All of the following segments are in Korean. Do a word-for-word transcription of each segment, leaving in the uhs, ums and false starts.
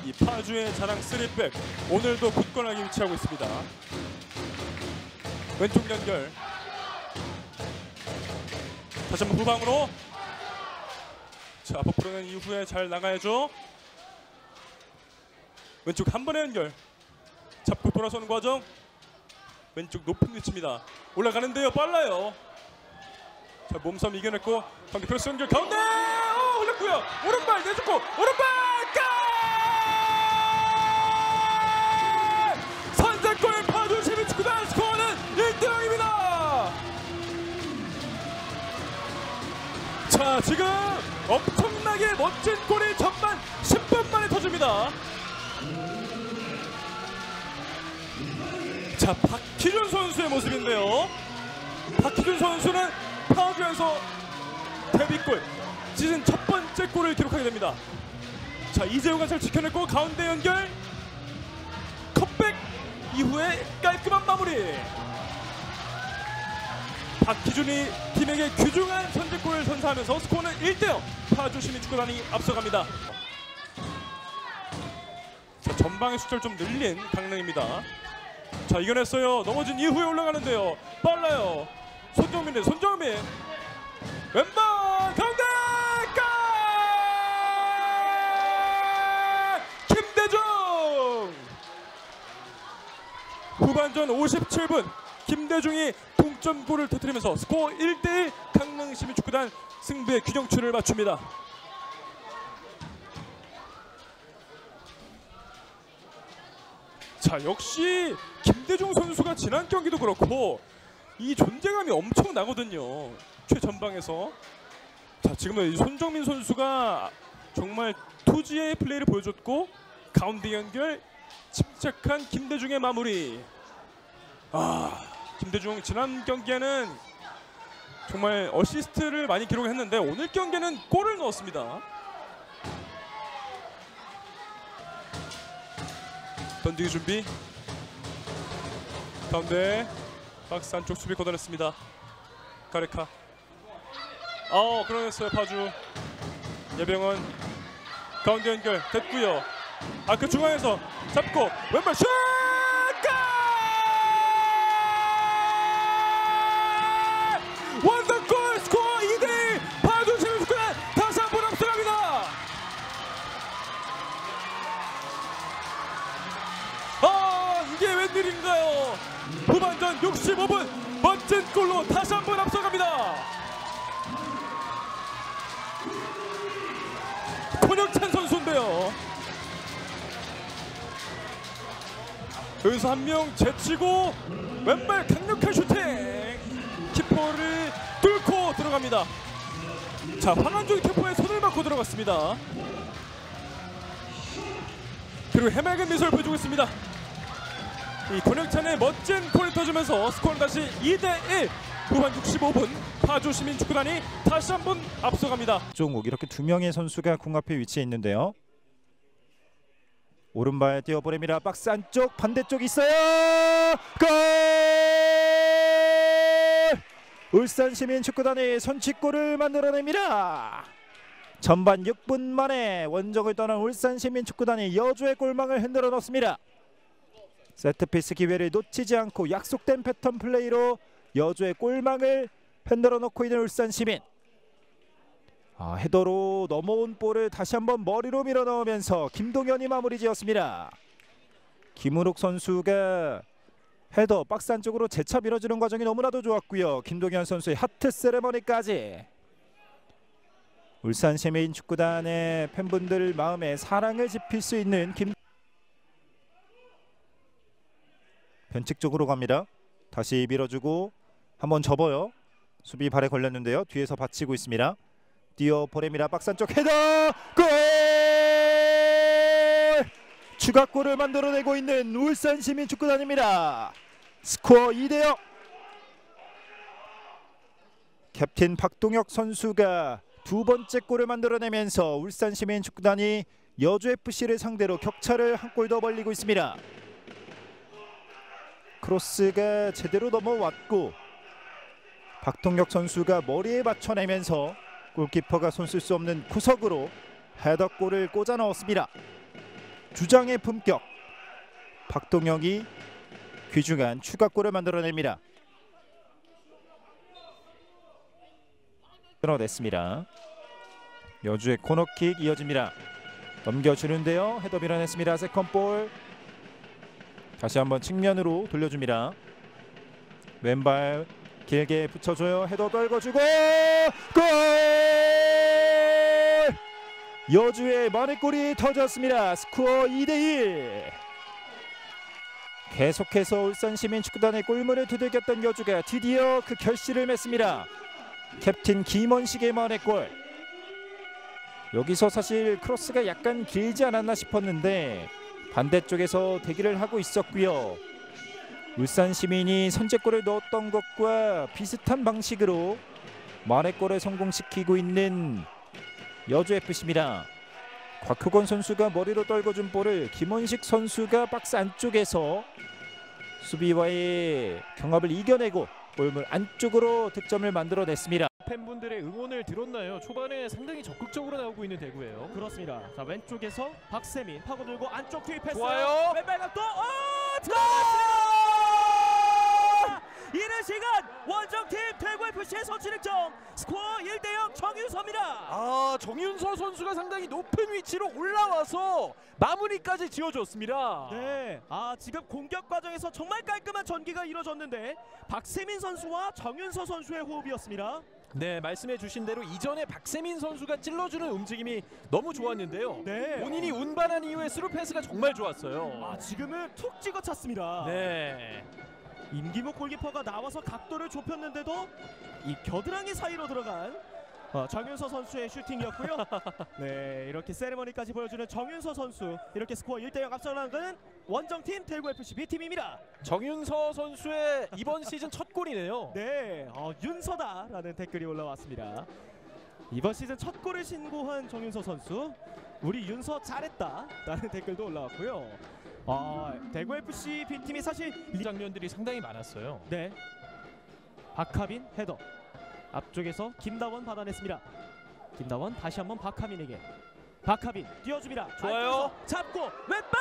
이 파주의 자랑 쓰리백 오늘도 굳건하게 위치하고 있습니다. 왼쪽 연결. 다시 한번 후방으로. 자, 버프로는 이후에 잘 나가야죠. 왼쪽 한 번의 연결. 잡고 돌아서는 과정. 왼쪽 높은 위치입니다. 올라가는데요. 빨라요. 자, 몸싸움 이겨냈고 가운데 크로스 연결 가운데 어, 올렸고요. 오른발 내줬고 오른발 골! 선제골 파주 시민축구단 스코어는 일 대 영입니다. 자, 지금 엄청나게 멋진 골이 전반 십 분 만에 터집니다. 자, 박희준 선수의 모습인데요. 박희준 선수는 파주에서 데뷔골, 시즌 첫 번째 골을 기록하게 됩니다. 자, 이재우가 잘 지켜냈고 가운데 연결, 컵백 이후에 깔끔한 마무리. 박희준이 팀에게 귀중한 선제골을 선사하면서 스코어는 일 대 영. 파주 시민축구단이 앞서갑니다. 자, 전방의 숫자를 좀 늘린 강릉입니다. 자, 이겨냈어요. 넘어진 이후에 올라가는데요. 빨라요. 손정민의 손정민 왼발 가운데 골! 김대중! 후반전 오십칠 분 김대중이 동점골을 터뜨리면서 스코어 일 대 일 강릉 시민축구단 승부의 균형추를 맞춥니다. 자, 역시 김대중 선수가 지난 경기도 그렇고 이 존재감이 엄청 나거든요. 최전방에서. 자, 지금은 손정민 선수가 정말 투지의 플레이를 보여줬고 가운데 연결 침착한 김대중의 마무리. 아, 김대중 지난 경기에는 정말 어시스트를 많이 기록했는데 오늘 경기에는 골을 넣었습니다. 던지기 준비. 가운데 박스 안쪽 수비 걷어냈습니다. 가레카. 어, 그러냈어요. 파주. 예병원 가운데 연결 됐고요. 아, 그 중앙에서 잡고 왼발 슛! 골! 원더골! 스코어 이 대 일! 파주 시민축구단 다시 한번 앞서갑니다. 아, 이게 웬일인가요? 후반전 육십오 분 멋진 골로 다시 한번 앞서갑니다. 권혁찬 선수인데요. 여기서 한 명 제치고 왼발 강력한 슈팅. 키퍼를 뚫고 들어갑니다. 자, 황한종 키퍼의 손을 맞고 들어갔습니다. 그리고 해맑은 미소를 보여주고 있습니다. 이 권혁찬의 멋진 골을 터주면서 스코어는 다시 이 대 일. 후반 육십오 분 파주 시민축구단이 다시 한번 앞서갑니다. 종욱 이렇게 두 명의 선수가 공 앞에 위치해 있는데요. 오른발 띄워보냅니다. 박스 안쪽 반대쪽 있어요. 골! 울산 시민축구단이 선취골을 만들어냅니다. 전반 육 분 만에 원정을 떠난 울산 시민축구단이 여주의 골망을 흔들어 넣습니다. 세트피스 기회를 놓치지 않고 약속된 패턴 플레이로 여주의 골망을 흔들어 놓고 있는 울산 시민. 아, 헤더로 넘어온 볼을 다시 한번 머리로 밀어 넣으면서 김동현이 마무리 지었습니다. 김우룩 선수가 헤더 박스 안쪽으로 재차 밀어주는 과정이 너무나도 좋았고요. 김동현 선수의 하트 세레머니까지. 울산 시민축구단의 팬분들 마음에 사랑을 지필 수 있는 김 변칙 쪽으로 갑니다. 다시 밀어주고 한번 접어요. 수비 발에 걸렸는데요. 뒤에서 받치고 있습니다. 뛰어 보냅니다. 박스 안쪽 헤더 골! 추가골을 만들어내고 있는 울산 시민축구단입니다. 스코어 이 대 영. 캡틴 박동혁 선수가 두 번째 골을 만들어내면서 울산 시민축구단이 여주에프씨를 상대로 격차를 한 골 더 벌리고 있습니다. 크로스가 제대로 넘어왔고 박동혁 선수가 머리에 주장의 품격. 박동혁이 귀중한 추가골을 만들어냅니다. 끊어냈습니다. 여주의 코너킥 이어집니다. 넘겨주는데요. 헤더 밀어냈습니다. 세컨볼. 다시 한번 측면으로 돌려줍니다. 왼발 길게 붙여줘요. 헤더 떨궈주고 골! 여주의 만회골이 터졌습니다. 스코어 이 대 일. 계속해서 울산시민축구단의 골문을 두들겼던 여주가 드디어 그 결실을 맺습니다. 캡틴 김원식의 만회골. 여기서 사실 크로스가 약간 길지 않았나 싶었는데 반대쪽에서 대기를 하고 있었고요. 울산시민이 선제골을 넣었던 것과 비슷한 방식으로 만회골을 성공시키고 있는 여주에프씨입니다. 곽효건 선수가 머리로 떨궈준 볼을 김원식 선수가 박스 안쪽에서 수비와의 경합을 이겨내고 골문 안쪽으로 득점을 만들어냈습니다. 팬분들의 응원을 들었나요? 초반에 상당히 적극적으로 나오고 있는 대구예요. 그렇습니다. 자, 왼쪽에서 박세민 파고들고 안쪽 투입했어요. 좋아요. 왼발 각도. 어! 들어갔어요! 이른 시간 원정팀 대구에프씨의 선취득점. 스코어 일 대 영 정윤서입니다. 아, 정윤서 선수가 상당히 높은 위치로 올라와서 마무리까지 지어줬습니다. 네, 아 지금 공격 과정에서 정말 깔끔한 전개가 이루어졌는데 박세민 선수와 정윤서 선수의 호흡이었습니다. 네, 말씀해 주신 대로 이전에 박세민 선수가 찔러주는 움직임이 너무 좋았는데요. 네. 본인이 운반한 이후에 스루 패스가 정말 좋았어요. 아 지금은 툭 찍어 찼습니다. 네. 임기묵 골키퍼가 나와서 각도를 좁혔는데도 이 겨드랑이 사이로 들어간 어, 정윤서 선수의 슈팅이었고요. 네, 이렇게 세레머니까지 보여주는 정윤서 선수. 이렇게 스코어 일 대 영 앞서나가는 원정팀 대구에프씨 B팀입니다. 정윤서 선수의 이번 시즌 첫 골이네요. 네, 어, 윤서다라는 댓글이 올라왔습니다. 이번 시즌 첫 골을 신고한 정윤서 선수. 우리 윤서 잘했다라는 댓글도 올라왔고요. 아, 대구에프씨 B팀이 사실 이 장면들이 상당히 많았어요. 네, 박하빈 헤더 앞쪽에서 김다원 받아냈습니다. 김다원 다시 한번 박하빈에게. 박하빈 띄워줍니다. 좋아요. 안쪽에서 잡고 왼발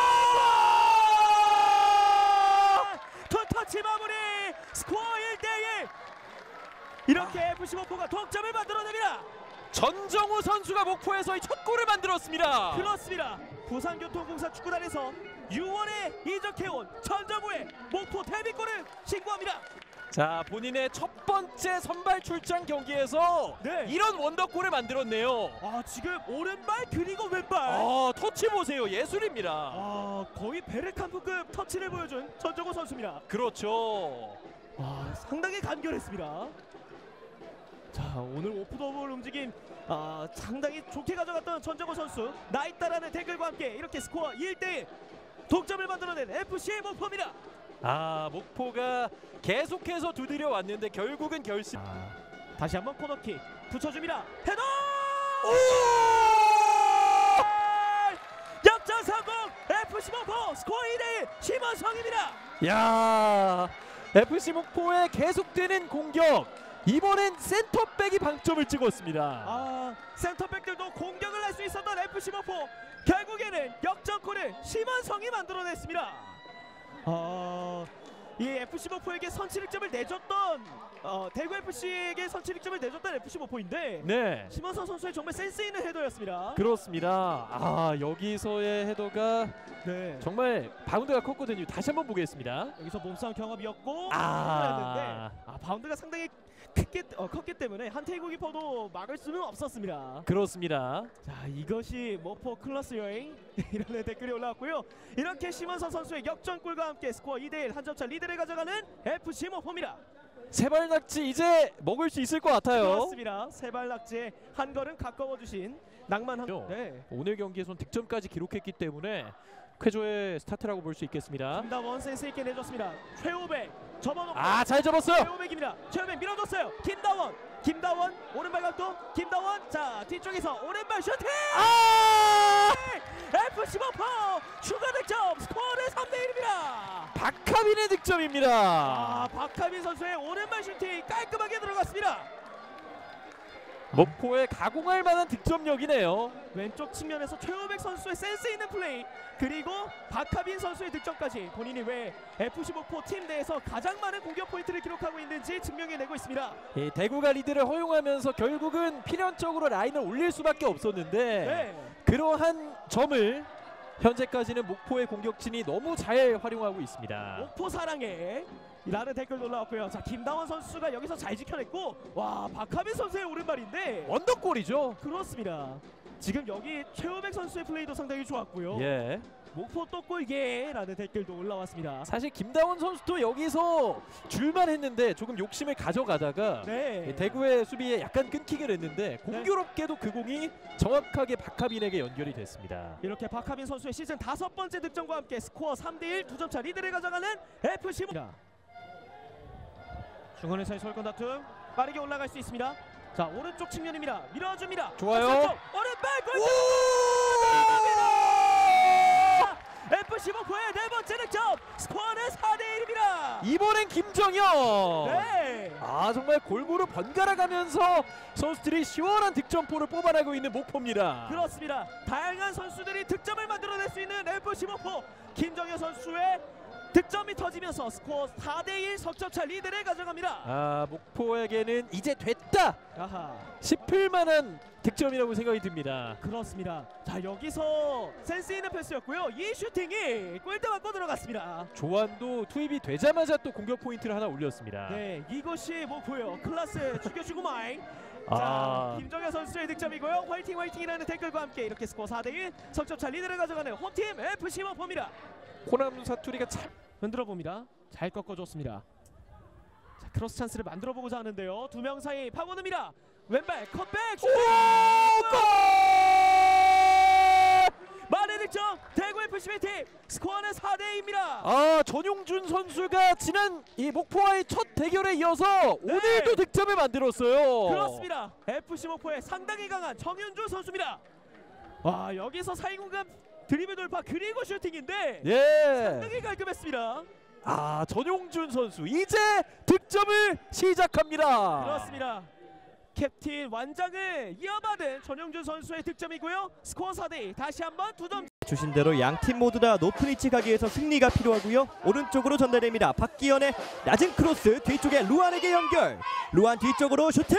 투터치 마무리. 스코어 일 대 일. 이렇게 아. 에프씨 목포가 동점을 만들어냅니다. 전정우 선수가 목포에서의 첫 골을 만들었습니다. 그렇습니다. 부산교통공사 축구단에서 유월에 이적해온 전정우의 목포 데뷔골을 신고합니다. 자, 본인의 첫 번째 선발 출장 경기에서 네. 이런 원더골을 만들었네요. 아 지금 오른발 그리고 왼발. 아, 터치 보세요. 예술입니다. 아 거의 베르캄프급 터치를 보여준 전정우 선수입니다. 그렇죠. 아 상당히 간결했습니다. 자 오늘 오프더볼 움직임 아 상당히 좋게 가져갔던 전정우 선수. 나 있다라는 댓글과 함께 이렇게 스코어 일 대 일 동점을 만들어낸 에프씨 목포입니다. 아, 목포가 계속해서 두드려 왔는데 결국은 결심. 아, 다시 한번 코너킥 붙여줍니다. 헤더! 역전 성공! 에프씨 목포 스코어 이 대 일 심원성입니다. 야, 에프씨 목포의 계속되는 공격. 이번엔 센터백이 방점을 찍었습니다. 아 센터백들도 공격을 할 수 있었던 에프씨 목포. 결국에는 역전골을 심원성이 만들어냈습니다. 아, 이 에프씨 목포에게 선취득점을 내줬던 어, 대구에프씨에게 선취득점을 내줬던 에프씨 목포인데 네, 심원성 선수의 정말 센스 있는 헤더였습니다. 그렇습니다. 아, 여기서의 헤더가 네. 정말 바운드가 컸거든요. 다시 한번 보겠습니다. 여기서 몸싸움 경험이었고 아. 아 바운드가 상당히 크게, 어, 컸기 때문에 한태희 골키퍼도 막을 수는 없었습니다. 그렇습니다. 자 이것이 목포 클래스 여행 이런 댓글이 올라왔고요. 이렇게 심원성 선수의 역전골과 함께 스코어 이 대 일 한 점차 리드를 가져가는 에프씨 목포입니다. 세발낙지 이제 먹을 수 있을 것 같아요. 그렇습니다. 세발낙지에 한 걸음 가까워 주신 낭만 한. 네. 오늘 경기에선 득점까지 기록했기 때문에 쾌조의 스타트라고 볼 수 있겠습니다. 김다원 센스 있게 내줬습니다. 최우백 접어놓고. 아, 잘 접었어요. 최우백입니다. 최우백 밀어줬어요. 김다원. 김다원 오른발 각도. 김다원 자 뒤쪽에서 오른발 슈팅. 아! 에프씨 목포 추가 득점. 스코어는 삼 대 일입니다. 박하빈의 득점입니다. 아 박하빈 선수의 오른발 슈팅 깔끔하게 들어갔습니다. 목포에 가공할 만한 득점력이네요. 왼쪽 측면에서 최우백 선수의 센스 있는 플레이, 그리고 박하빈 선수의 득점까지 본인이 왜 에프씨 목포 팀 내에서 가장 많은 공격 포인트를 기록하고 있는지 증명해내고 있습니다. 이 대구가 리드를 허용하면서 결국은 필연적으로 라인을 올릴 수밖에 없었는데 네. 그러한 점을 현재까지는 목포의 공격진이 너무 잘 활용하고 있습니다. 목포 사랑해 라는 댓글도 올라왔고요. 자, 김다원 선수가 여기서 잘 지켜냈고, 와, 박하빈 선수의 오른발인데 언더골이죠. 그렇습니다. 지금 여기 최우백 선수의 플레이도 상당히 좋았고요. 예. 목포 또 골예 라는 댓글도 올라왔습니다. 사실 김다원 선수도 여기서 줄만 했는데 조금 욕심을 가져가다가 네. 대구의 수비에 약간 끊기게 됐는데 공교롭게도 그 공이 정확하게 박하빈에게 연결이 됐습니다. 이렇게 박하빈 선수의 시즌 다섯 번째 득점과 함께 스코어 삼 대 일 두 점 차 리드를 가져가는 에프씨 목포. 중원에서의 설권 다툼 빠르게 올라갈 수 있습니다. 자, 오른쪽 측면입니다. 밀어줍니다. 좋아요. 오른발 골! 에프씨 목포의 네 번째 득점. 스코어는 사 대 일입니다. 이번엔 김정현. 네. 아, 정말 골고루 번갈아가면서 선수들이 시원한 득점포를 뽑아내고 있는 목포입니다. 그렇습니다. 다양한 선수들이 득점을 만들어낼 수 있는 에프씨 목포. 김정현 선수의 득점이 터지면서 스코어 사 대 일 석점차 리드를 가져갑니다. 아, 목포에게는 이제 됐다 아하. 싶을 만한 득점이라고 생각이 듭니다. 그렇습니다. 자, 여기서 센스 있는 패스였고요. 이 슈팅이 골대 맞고 들어갔습니다. 조한도 투입이 되자마자 또 공격 포인트를 하나 올렸습니다. 네, 이것이 목포요. 클라스 죽여주고 마잉. 자, 아. 김정현 선수의 득점이고요. 화이팅 화이팅이라는 댓글과 함께 이렇게 스코어 사 대 일 석점차 리드를 가져가는 홈팀 에프씨 목포입니다. 호남 사투리가 참 흔들어 봅니다. 잘 꺾어줬습니다. 자, 크로스 찬스를 만들어 보고자 하는데요. 두 명 사이 파고듭니다. 왼발 컷백 슈팅! 만의 득점 대구 에프씨의 팀. 스코어는 사 대 이입니다. 아, 전용준 선수가 지난 이 목포와의 첫 대결에 이어서 네. 오늘도 득점을 만들었어요. 그렇습니다. 에프씨 목포의 상당히 강한 정윤주 선수입니다. 와, 여기서 사이 공간 드리블 돌파 그리고 슈팅인데 예. 상당히 깔끔했습니다. 아, 전용준 선수 이제 득점을 시작합니다. 그렇습니다. 캡틴 완장을 이어받은 전용준 선수의 득점이고요. 스코어 사 대 이 다시 한번 두 점. 주신 대로 양 팀 모두 다 높은 위치 가기 위해서 승리가 필요하고요. 오른쪽으로 전달됩니다. 박기현의 낮은 크로스 뒤쪽에 루안에게 연결. 루안 뒤쪽으로 슈팅!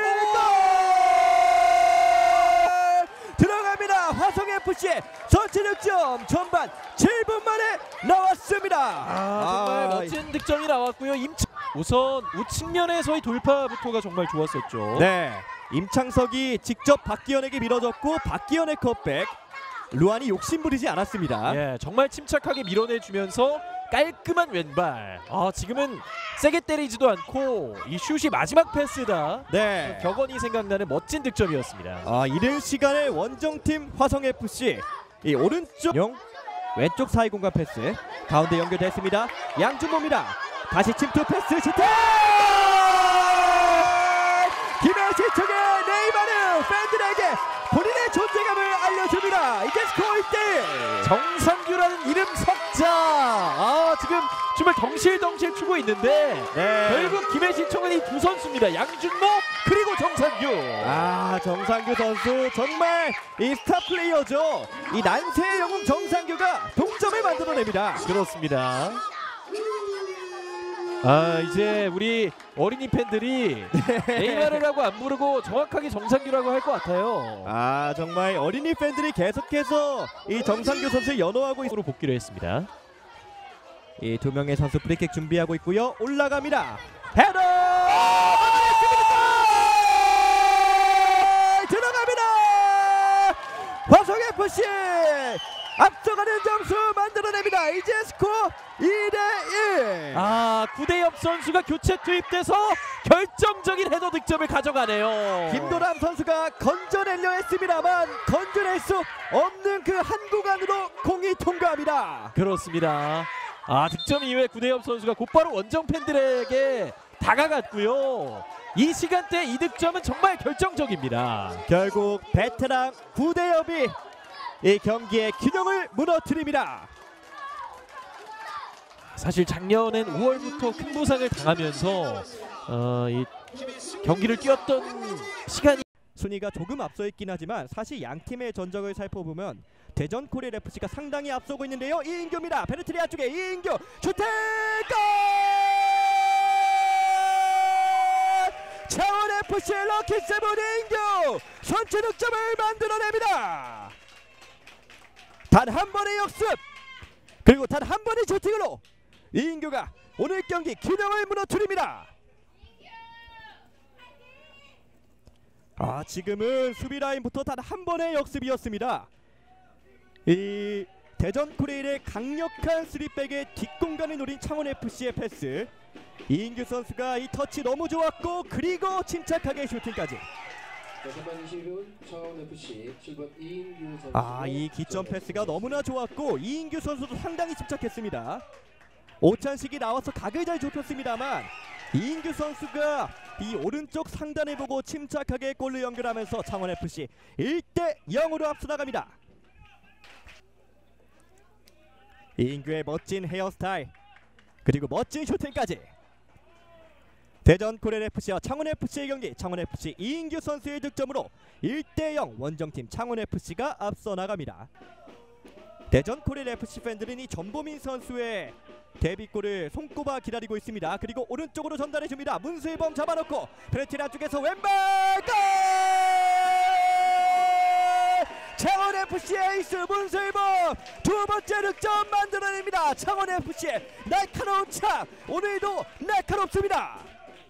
들어갑니다. 화성에프씨의 선취 득점 전반 칠 분 만에 나왔습니다. 아, 정말 아, 멋진 득점이 나왔고요. 임창 우선 우측면에서의 돌파부터가 정말 좋았었죠. 네, 임창석이 직접 박기현에게 밀어줬고 박기현의 컷백. 루안이 욕심부리지 않았습니다. 예, 정말 침착하게 밀어내주면서 깔끔한 왼발. 아, 지금은 세게 때리지도 않고 이 슛이 마지막 패스다. 네. 격언이 생각나는 멋진 득점이었습니다. 아, 이른 시간에 원정팀 화성에프씨 이 오른쪽 영 왼쪽 사이 공간 패스 가운데 연결됐습니다. 양준모입니다. 다시 침투 패스 슈팅! 김혜시 쪽에 네이마르 팬들에게 본인의 존재감을 알려줍니다. 이제 스코어 일 대 일. 정상규라는 이름 석자. 아, 지금 정말 덩실덩실 추고 있는데 네. 결국 김해시청은 이 두 선수입니다. 양준모 그리고 정상규. 아, 정상규 선수 정말 이 스타 플레이어죠. 이 난세의 영웅 정상규가 동점을 만들어냅니다. 그렇습니다. 아, 이제 우리 어린이 팬들이 네이마르라고 안 부르고 정확하게 정상규라고 할 것 같아요. 아, 정말 어린이 팬들이 계속해서 이 정상규 선수를 연호하고 있... 으로 복귀를 했습니다. 이 두 명의 선수 프리킥 준비하고 있고요. 올라갑니다. 헤더! 들어갑니다. 화성에프씨 앞서가는 점수 만들어냅니다. 이제 스코어 이 대 일. 아, 구대엽 선수가 교체 투입돼서 결정적인 헤더 득점을 가져가네요. 김도람 선수가 건져내려 했습니다만 건져낼 수 없는 그 한 구간으로 공이 통과합니다. 그렇습니다. 아, 득점 이후에 구대엽 선수가 곧바로 원정 팬들에게 다가갔고요. 이 시간대 이 득점은 정말 결정적입니다. 결국 베테랑 구대엽이 이 경기의 균형을 무너뜨립니다. 사실 작년엔 오월부터 큰 부상을 당하면서 어, 이 경기를 뛰었던 시간이 순위가 조금 앞서 있긴 하지만 사실 양 팀의 전적을 살펴보면 대전 코리아 에프씨가 상당히 앞서고 있는데요. 이인규입니다. 페네트리 안쪽에 이인규 슈팅 골! 창원에프씨의 럭키 세븐 이인규 선취 득점을 만들어냅니다. 단 한 번의 역습 그리고 단 한 번의 슈팅으로 이인규가 오늘 경기 균형을 무너뜨립니다. 아 지금은 수비 라인부터 단 한 번의 역습이었습니다. 이 대전 코레일의 강력한 쓰리백의 뒷공간을 노린 창원에프씨의 패스. 이인규 선수가 이 터치 너무 좋았고 그리고 침착하게 슈팅까지. 아 이 기점 패스가 너무나 좋았고 이인규 선수도 상당히 침착했습니다. 오찬식이 나와서 각을 잘 좁혔습니다만 이인규 선수가 이 오른쪽 상단을 보고 침착하게 골을 연결하면서 창원에프씨 일 대 영으로 앞서 나갑니다. 이인규의 멋진 헤어스타일 그리고 멋진 슈팅까지. 대전 코레일에프씨와 창원에프씨의 경기, 창원에프씨 이인규 선수의 득점으로 일 대 영 원정팀 창원에프씨가 앞서 나갑니다. 대전 코레일에프씨 팬들은 이 전보민 선수의 데뷔골을 손꼽아 기다리고 있습니다. 그리고 오른쪽으로 전달해줍니다. 문슬범 잡아놓고 페네트리 안쪽에서 왼발 골! 창원에프씨의 에이스 문슬범 두 번째 득점 만들어냅니다. 창원에프씨의 날카로운 창 오늘도 날카롭습니다.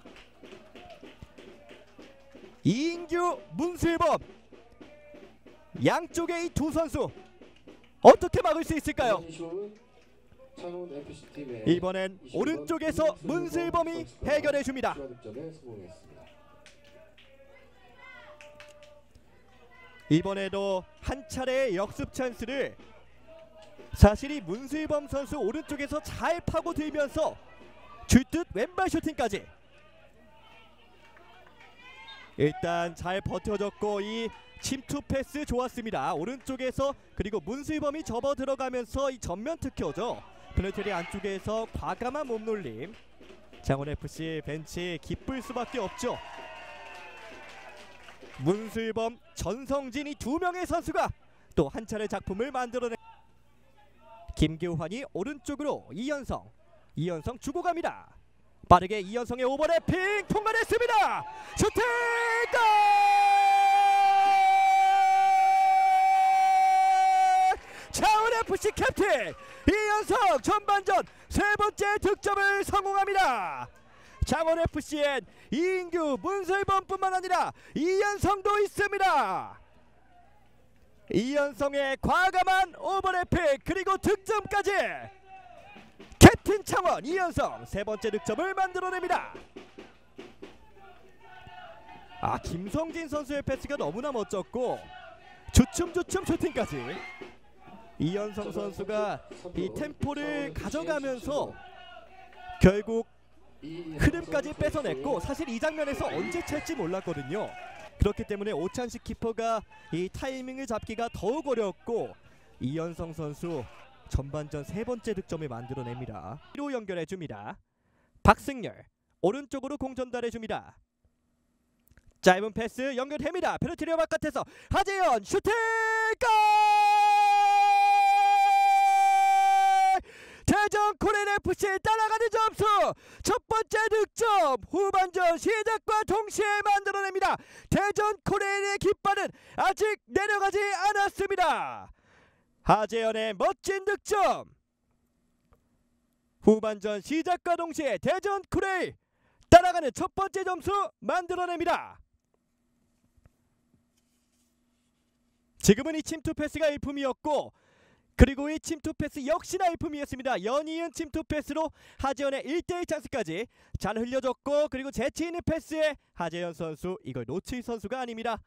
이인규, 문슬범 양쪽의 이 두 선수 어떻게 막을 수 있을까요? 이번엔 오른쪽에서 문슬범이 해결해줍니다. 이번에도 한 차례의 역습 찬스를 사실 이 문슬범 선수 오른쪽에서 잘 파고들면서 줄듯 왼발 슈팅까지. 일단 잘 버텨줬고 이 침투 패스 좋았습니다. 오른쪽에서 그리고 문슬범이 접어 들어가면서 이 전면 특효죠. 페널티 안쪽에서 과감한 몸놀림. 창원에프씨 벤치 기쁠 수밖에 없죠. 문슬범, 전성진 이 두 명의 선수가 또 한 차례 작품을 만들어내. 김규환이 오른쪽으로 이연성, 이연성 주고 갑니다. 빠르게 이연성의 오버래핑 통과됐습니다. 슈팅 골! 창원에프씨 캡틴 이연성 전반전 세 번째 득점을 성공합니다. 창원에프씨엔 이인규, 문슬범뿐만 아니라 이연성도 있습니다. 이연성의 과감한 오버래핑 그리고 득점까지. 캡틴 창원 이연성 세 번째 득점을 만들어냅니다. 아 김성진 선수의 패스가 너무나 멋졌고 주춤주춤 슈팅까지. 이연성 선수가 이 템포를 가져가면서 결국 흐름까지 뺏어냈고 사실 이 장면에서 언제 찰지 몰랐거든요. 그렇기 때문에 오찬식 키퍼가 이 타이밍을 잡기가 더욱 어려웠고 이연성 선수 전반전 세 번째 득점을 만들어냅니다. 로 연결해줍니다. 박승열 오른쪽으로 공 전달해줍니다. 짧은 패스 연결됩니다. 페널티리어 바깥에서 하재현 슈팅 골! 대전 코레일에프씨 따라가는 점수 첫 번째 득점 후반전 시작과 동시에 만들어냅니다. 대전 코레일의 깃발은 아직 내려가지 않았습니다. 하재현의 멋진 득점. 후반전 시작과 동시에 대전 코레일 따라가는 첫 번째 점수 만들어냅니다. 지금은 이 침투 패스가 일품이었고 그리고 이 침투 패스 역시나 일품이었습니다. 연이은 침투 패스로 하재현의 일 대 일 찬스까지 잘 흘려줬고 그리고 재치 있는 패스에 하재현 선수 이걸 놓칠 선수가 아닙니다.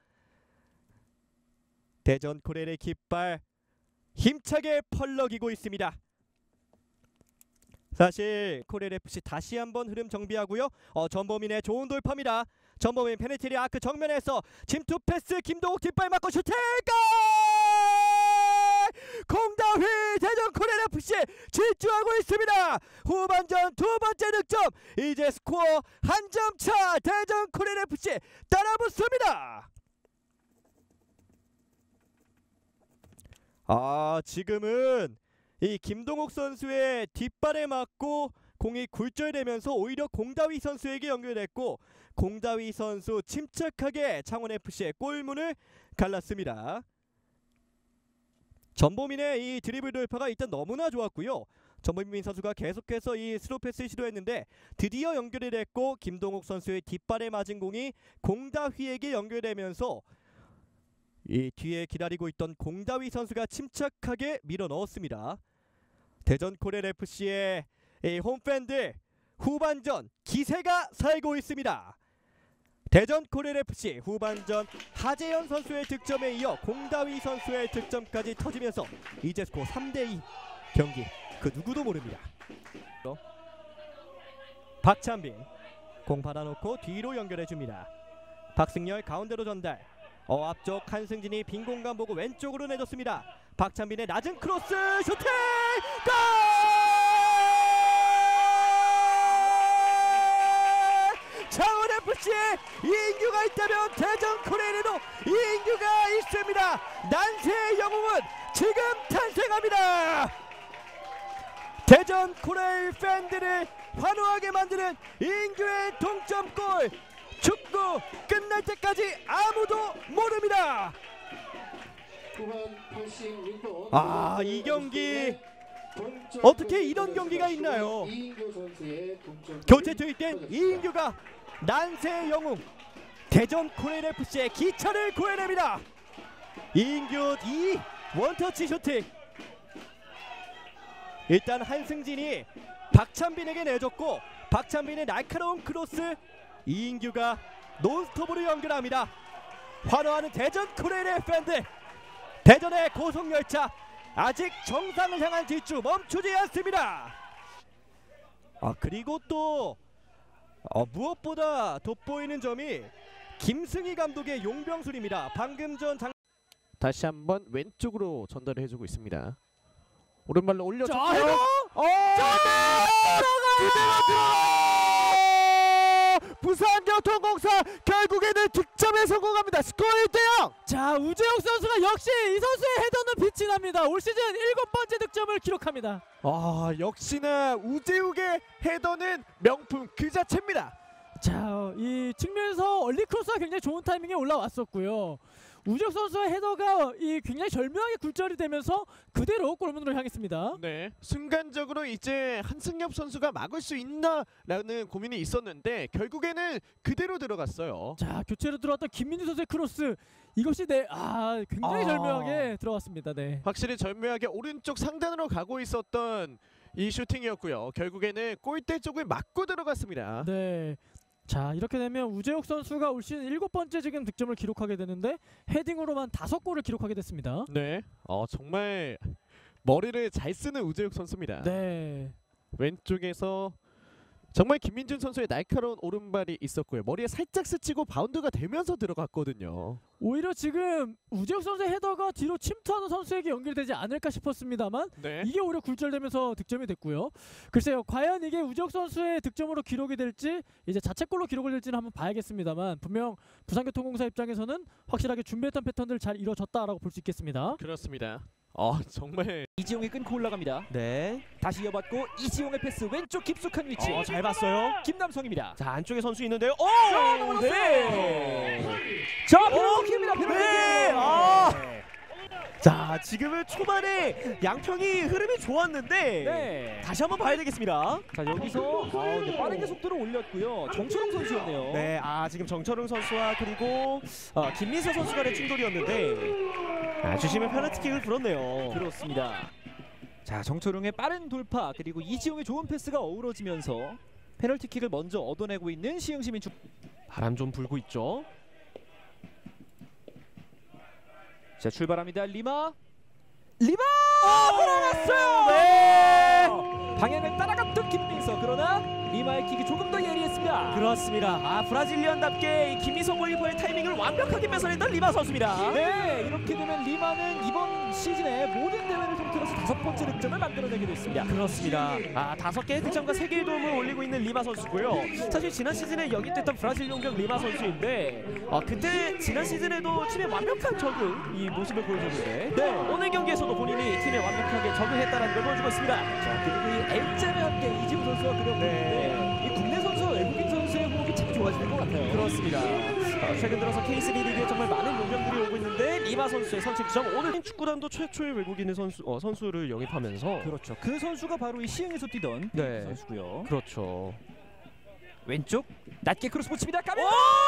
대전 코레일의 깃발 힘차게 펄럭이고 있습니다. 사실 코레일에프씨 다시 한번 흐름 정비하고요. 어, 전범인의 좋은 돌파입니다. 전범인 페널티 아크 정면에서 침투 패스 김동욱 뒷발 맞고 슈팅 골! 공다휘 대전 코레일에프씨 질주하고 있습니다. 후반전 두 번째 득점. 이제 스코어 한 점 차 대전 코레일에프씨 따라붙습니다. 아 지금은 이 김동욱 선수의 뒷발에 맞고 공이 굴절되면서 오히려 공다위 선수에게 연결됐고 공다위 선수 침착하게 창원에프씨의 골문을 갈랐습니다. 전보민의 이 드리블 돌파가 일단 너무나 좋았고요. 전보민 선수가 계속해서 이 스루 패스 시도했는데 드디어 연결이 됐고 김동욱 선수의 뒷발에 맞은 공이 공다위에게 연결되면서 이 뒤에 기다리고 있던 공다위 선수가 침착하게 밀어 넣었습니다. 대전 코렐에프씨의 이 홈팬들 후반전 기세가 살고 있습니다. 대전 코렐에프씨 후반전 하재현 선수의 득점에 이어 공다위 선수의 득점까지 터지면서 이제 스코어 삼 대 이 경기 그 누구도 모릅니다. 박찬빈 공 받아놓고 뒤로 연결해줍니다. 박승열 가운데로 전달. 어 앞쪽 한승진이 빈 공간 보고 왼쪽으로 내줬습니다. 박찬빈의 낮은 크로스 슈팅 골! 창원에프씨에 이인규가 있다면 대전 코레일에도 이인규가 있습니다. 난세의 영웅은 지금 탄생합니다. 대전 코레일 팬들을 환호하게 만드는 이인규의 동점골. 축구 끝날 때까지 아무도 모릅니다. 아, 이 경기 어떻게 이런 경기가 있나요? 교체 투입된 이인규가 난세의 영웅 대전 코렐에프씨의 기차를 구해냅니다. 이인규 이 원터치 슈팅. 일단 한승진이 박찬빈에게 내줬고 박찬빈의 날카로운 크로스 이인규가 논스톱으로 연결합니다. 환호하는 대전 코렐의 팬들. 대전의 고속열차 아직 정상을 향한 질주 멈추지 않습니다. 아 그리고 또 어, 무엇보다 돋보이는 점이 김승희 감독의 용병술입니다. 방금 전 장... 다시 한번 왼쪽으로 전달을 해주고 있습니다. 오른발로 올려줬죠. 자, 헤더! 어! 부산교통공사 결국에는 득점에 성공합니다. 스코어 일 대 영. 자, 우재욱 선수가 역시 이 선수의 헤더는 빛이 납니다. 올 시즌 일곱 번째 득점을 기록합니다. 아 역시나 우재욱의 헤더는 명품 그 자체입니다. 자, 이 측면에서 얼리 크로스가 굉장히 좋은 타이밍에 올라왔었고요. 우재욱 선수의 헤더가 이 굉장히 절묘하게 굴절이 되면서 그대로 골문으로 향했습니다. 네, 순간적으로 이제 한승엽 선수가 막을 수 있나라는 고민이 있었는데 결국에는 그대로 들어갔어요. 자, 교체로 들어왔던 김민주 선수의 크로스 이것이 네, 아 굉장히 아. 절묘하게 들어갔습니다. 네. 확실히 절묘하게 오른쪽 상단으로 가고 있었던 이 슈팅이었고요. 결국에는 골대 쪽을 맞고 들어갔습니다. 네. 자, 이렇게 되면 우재욱 선수가 올 시즌 일곱 번째 지금 득점을 기록하게 되는데 헤딩으로만 다섯 골을 기록하게 됐습니다. 네, 어 정말 머리를 잘 쓰는 우재욱 선수입니다. 네. 왼쪽에서 정말 김민준 선수의 날카로운 오른발이 있었고요. 머리에 살짝 스치고 바운드가 되면서 들어갔거든요. 오히려 지금 우재욱 선수의 헤더가 뒤로 침투하는 선수에게 연결되지 않을까 싶었습니다만 네. 이게 오히려 굴절되면서 득점이 됐고요. 글쎄요, 과연 이게 우재욱 선수의 득점으로 기록이 될지 이제 자책골로 기록을 될지는 한번 봐야겠습니다만 분명 부산교통공사 입장에서는 확실하게 준비했던 패턴들을 잘 이뤄졌다라고 볼 수 있겠습니다. 그렇습니다. 아 정말 이지용이 끊고 올라갑니다. 네. 다시 이어받고 이지용의 패스 왼쪽 깊숙한 위치. 어, 잘 봤어요. 김남성입니다. 자 안쪽에 선수 있는데요. 오! 네. 자, 페널티입니다. 페널티. 네. 아. 자 지금은 초반에 양평이 흐름이 좋았는데 네. 다시 한번 봐야 되겠습니다. 자, 여기서 아, 네, 빠르게 속도를 올렸고요. 정철웅 선수였네요. 네, 아 지금 정철웅 선수와 그리고 어, 김민서 선수 간의 충돌이었는데 아, 주심은 페널티킥을 불었네요. 그렇습니다. 자, 정철웅의 빠른 돌파 그리고 이지용의 좋은 패스가 어우러지면서 페널티킥을 먼저 얻어내고 있는 시흥시민축. 바람 좀 불고 있죠. 자, 출발합니다. 리마. 리마! 돌아갔어요. 네. 방향을 따라갔던 김민서. 그러나 리마의 킥이 조금 더 예리했습니다. 그렇습니다. 아 브라질리언답게 이 김민서 골키퍼의 타이밍을 완벽하게 뺏어냈던 리마 선수입니다. 네, 이렇게 되면 리마는 이번 시즌에 모든 대회를 통해 들어서 다섯 번째 득점을 만들어내기도 했습니다. 그렇습니다. 아, 다섯 개의 득점과 세 개의 도움을 올리고 있는 리마 선수고요. 사실 지난 시즌에 영입됐던 브라질 용병 리마 선수인데 아, 그때 지난 시즌에도 팀의 완벽한 적응 이 모습을 보여줬는데 네. 오늘 경기에서도 본인이 팀에 완벽하게 적응했다는 걸 보여주고 있습니다. 자, 그리고 이 L자와 함께 이지훈 선수가 그려보는데 네. 이 국내 선수와 외국인 선수의 호흡이 참 좋아지는 것 같아요. 그렇습니다. 어, 최근 들어서 케이쓰리 리그에 정말 많은 용병들이 오고 있는데 리마 선수의 선취점 오늘 축구단도 최초의 외국인 선수 어, 선수를 영입하면서 그렇죠. 그 선수가 바로 이 시흥에서 뛰던 네. 선수고요. 그렇죠. 왼쪽 낮게 크로스 붙입니다. 까밀로!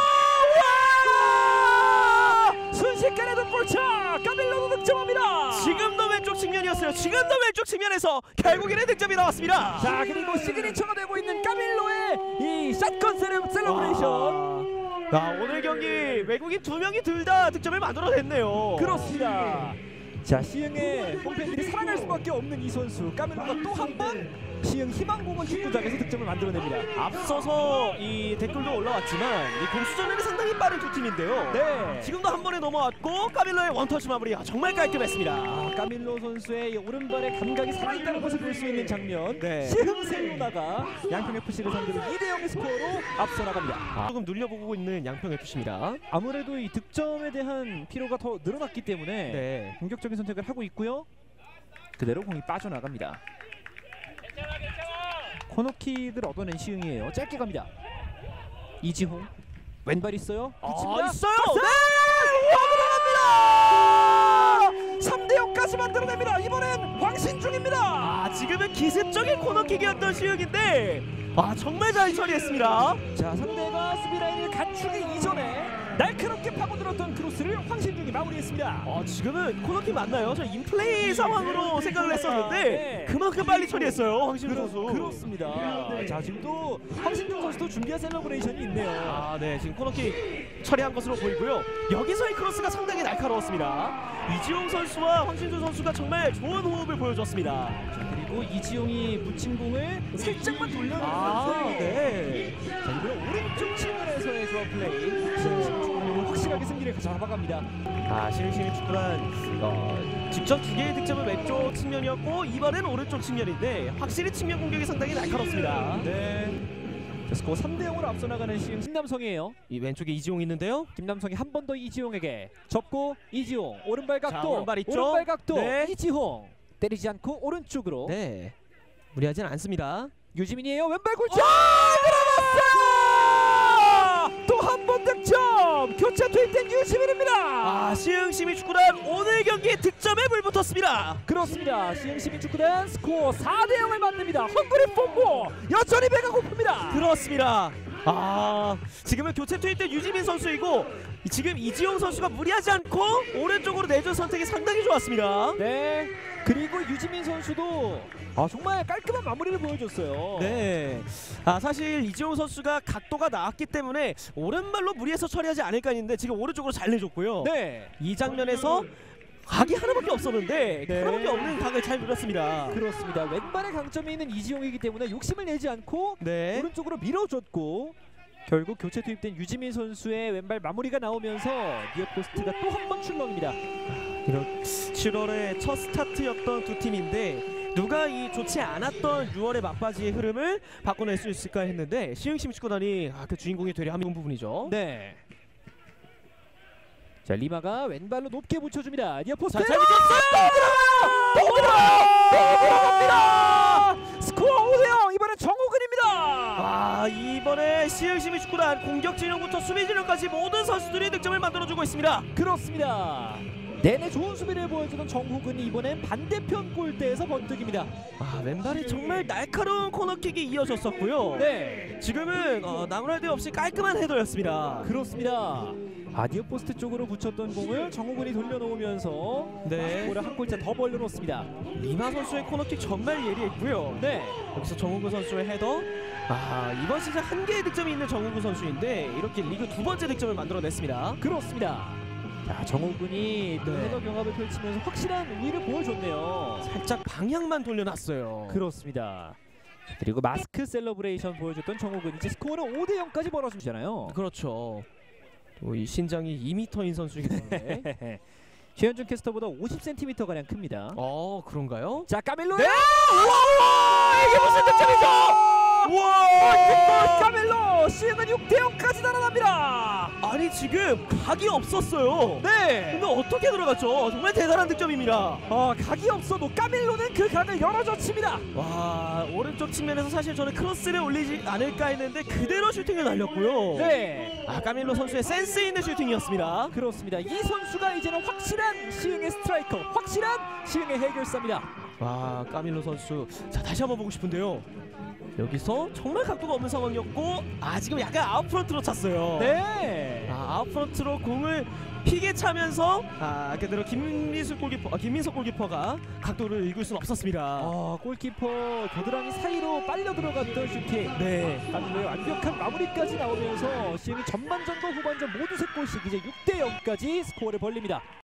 순식간에도 골차! 까밀로도 득점합니다. 지금도 왼쪽 측면이었어요. 지금도 왼쪽 측면에서 결국에는 득점이 나왔습니다. 자, 그리고 시그니처가 되고 있는 까밀로의 이 샷건 세레- 셀러브레이션. 아, 오늘 경기 외국인 두 명이 둘 다 득점을 만들어냈네요. 그렇습니다. 자, 시흥의 홈팬들이 사랑할 수밖에 없는 이 선수 까밀로가 또 한 번 시흥 희망공원 축구장에서 득점을 만들어냅니다. 앞서서 이 댓글도 올라왔지만 이 공수전에는 상당히 빠른 두 팀인데요. 네. 지금도 한 번에 넘어왔고 까밀로의 원터치 마무리 아, 정말 깔끔했습니다. 아, 까밀로 선수의 이 오른발에 감각이 살아있다는 것을 볼 수 있는 장면. 네. 시흥 세로나가 양평 에프씨를 상대로 이 대 영의 스코어로 앞서 나갑니다. 아, 조금 눌려보고 있는 양평 에프씨입니다. 아무래도 이 득점에 대한 피로가 더 늘어났기 때문에 네. 공격적인 선택을 하고 있고요. 그대로 공이 빠져나갑니다. 코너킥을 얻어낸 시흥이에요. 짧게 갑니다. 이지홍 왼발 있어요. 붙입니다. 아, 있어요. 네! 삼 대 영까지 만들어냅니다. 이번엔 황신중입니다. 아, 지금은 기습적인 코너킥이었던 시흥인데 아, 정말 잘 처리했습니다. 자, 상대가 수비 라인을 갖추기 이전에 날카롭게 파고들었던 크로스를 황신중이 마무리했습니다. 아, 지금은 코너킥 맞나요? 저 인플레이 상황으로 생각을 했었는데 네. 그만큼 빨리 처리했어요, 황신중 그렇, 선수. 그렇습니다. 네. 자, 지금 또 황신중 선수도 준비한 셀러브레이션이 있네요. 아, 네, 지금 코너킥 처리한 것으로 보이고요. 여기서의 크로스가 상당히 날카로웠습니다. 이지용 선수와 황신중 선수가 정말 좋은 호흡을 보여줬습니다. 자, 그리고 이지용이 묻힌 공을 살짝만 돌려내면서 아, 네. 자, 이번에 오른쪽 측면에서의 조합 플레이 시흥 확실하게 승리를 잡아갑니다. 아, 시흥시흥 축구단 어, 직접 두 개의 득점은 왼쪽 측면이었고 이번엔 오른쪽 측면인데 확실히 측면 공격이 상당히 날카롭습니다. 네. 자, 스코어 삼 대 영으로 앞서 나가는 시흥 김남성이에요. 이 왼쪽에 이지용 있는데요. 김남성이 한 번 더 이지용에게 접고 이지용 오른발 각도 자, 오른발 있죠? 오른발 각도 네. 이지홍 때리지 않고 오른쪽으로 네, 무리하진 않습니다. 유지민이에요. 왼발 골차 들어갔어요. 또 한 번 득점. 교체 투입된 유지민입니다. 아, 시흥 시민 축구단 오늘 경기에 득점에 불붙었습니다. 그렇습니다. 시흥 시민 축구단 스코어 사 대 영을 만듭니다. 헝그리 폼보 여전히 배가 고픕니다. 그렇습니다. 아, 지금은 교체 투입된 유지민 선수이고 지금 이지용 선수가 무리하지 않고 오른쪽으로 내준 선택이 상당히 좋았습니다. 네. 그리고 유지민 선수도 아, 정말 깔끔한 마무리를 보여줬어요. 네. 아, 사실 이지용 선수가 각도가 나왔기 때문에 오른발로 무리해서 처리하지 않을까 했는데 지금 오른쪽으로 잘 내줬고요. 네. 이 장면에서 각이 하나밖에 없었는데 네. 하나밖에 없는 각을 잘 누렸습니다. 그렇습니다. 왼발에 강점이 있는 이지용이기 때문에 욕심을 내지 않고 네. 오른쪽으로 밀어줬고 결국 교체 투입된 유지민 선수의 왼발 마무리가 나오면서 니어 포스트가 또 한 번 출렁입니다. 칠월의 첫 스타트였던 두 팀인데 누가 이 좋지 않았던 유월의 막바지의 흐름을 바꿔낼 수 있을까 했는데 시흥시민 축구단이 아, 그 주인공이 되려 하는 부분이죠. 네. 자, 리마가 왼발로 높게 붙여줍니다. 니어 포스트. 자, 잘 붙였어요! 또 들어가요! 또 들어갑니다! 스코어 오 대 영. 이번엔 정호근입니다. 아, 이번에 시흥시민 축구단 공격 진영부터 수비 진영까지 모든 선수들이 득점을 만들어주고 있습니다. 그렇습니다. 내내 좋은 수비를 보여주던 정호근이 이번엔 반대편 골대에서 번뜩입니다. 아, 왼발이 정말 날카로운 코너킥이 이어졌었고요. 네. 지금은 어, 나무랄 없이 깔끔한 헤더였습니다. 그렇습니다. 아디오 포스트 쪽으로 붙였던 공을 정호근이 돌려놓으면서 네. 골을 한 골차 더 벌려놓습니다. 리마 선수의 코너킥 정말 예리했고요. 네. 여기서 정우구 선수의 헤더. 아, 이번 시즌 한 개의 득점이 있는 정우구 선수인데 이렇게 리그 두 번째 득점을 만들어냈습니다. 그렇습니다. 자, 정호근이 또 네. 헤더 경합을 펼치면서 확실한 우위를 보여줬네요. 살짝 방향만 돌려놨어요. 그렇습니다. 그리고 마스크 셀러브레이션 보여줬던 정호근 이제 스코어는 오 대 영까지 벌어주잖아요. 그렇죠. 또 이 신장이 이 미터인 선수이기 때문에 최현준 캐스터보다 오십 센티미터 가량 큽니다. 어 그런가요? 자 까멜로. 네! 우와! 이게 무슨 득점이죠? 우와! 까멜로 시흥은 육 대 영까지 달아납니다. 아니 지금 각이 없었어요. 네. 근데 어떻게 들어갔죠? 정말 대단한 득점입니다. 어, 각이 없어도 까멜로는 그 각을 열어젖힙니다. 와 오른쪽 측면에서 사실 저는 크로스를 올리지 않을까 했는데 그대로 슈팅을 날렸고요. 네. 아 까밀로 선수의 센스 있는 슈팅이었습니다. 그렇습니다. 이 선수가 이제는 확실한 시흥의 스트라이커, 확실한 시흥의 해결사입니다. 와 까밀로 선수 자 다시 한번 보고 싶은데요. 여기서 정말 각도가 없는 상황이었고 아 지금 약간 아웃프런트로 찼어요. 네. 아 아웃프런트로 공을 피게 차면서 아 그대로 김민수 골키퍼 아, 김민석 골키퍼가 각도를 읽을 수는 없었습니다. 어, 골키퍼 겨드랑이 사이로 빨려 들어갔던 슈팅. 네. 까밀로의 완벽한 마무리까지 나오면서 시흥이 전반전과 후반전 모두 세 골씩 이제 육 대 영까지 스코어를 벌립니다.